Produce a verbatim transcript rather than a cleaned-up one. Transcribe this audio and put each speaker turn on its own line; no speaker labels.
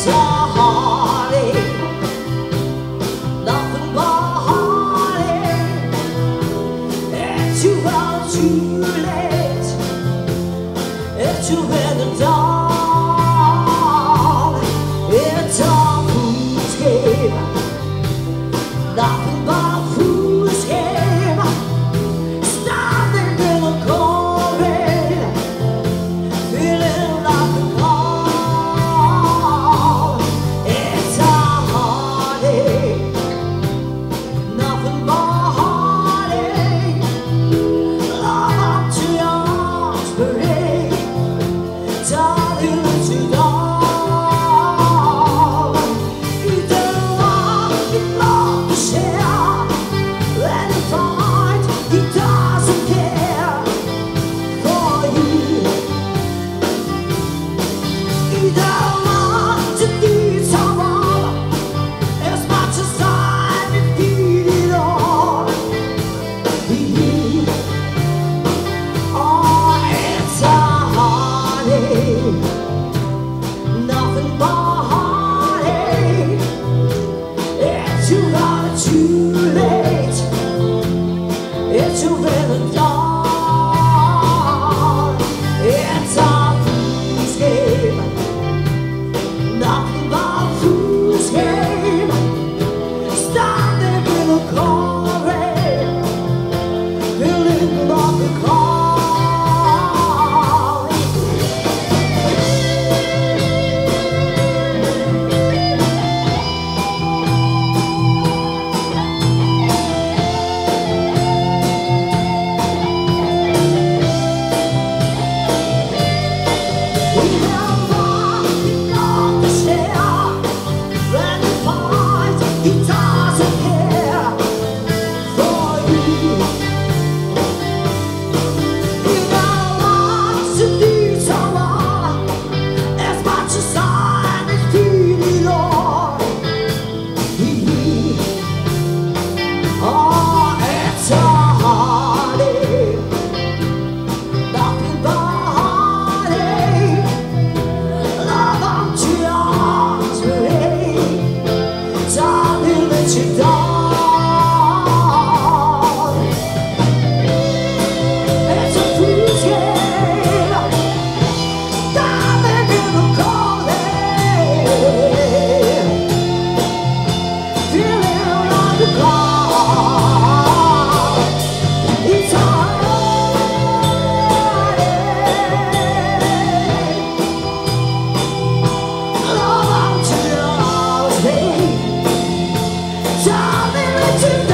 It's a heartache, nothing but heartache. It's too far, too late. It's too late to dawn. It's a fool's game, nothing but a fool's game. Standing in the cold rain, feeling like a call. It's a heartache, nothing but heartache. Love up to yours, parade, darling, to dawn. You don't want it love to share. When you find he doesn't care for you, you don't want to need someone as much as I feel it all. Oh, it's a heartache, nothing but heartache. It's too hard, too late. It's too late to dawn. It's a fool's game, nothing but a fool's game. Standing in the cold rain, feeling like a call. We have nothing left to share. When you find he doesn't care for you, you don't want to need someone as much as I feel it all. Oh, it's a heartache, nothing but heartache. Love up to yours, parade, darling, let you down. It's a fool's game, darling, in the cold rain, feeling like a call. It's a heartache, love up to yours, babe, darling, let you down.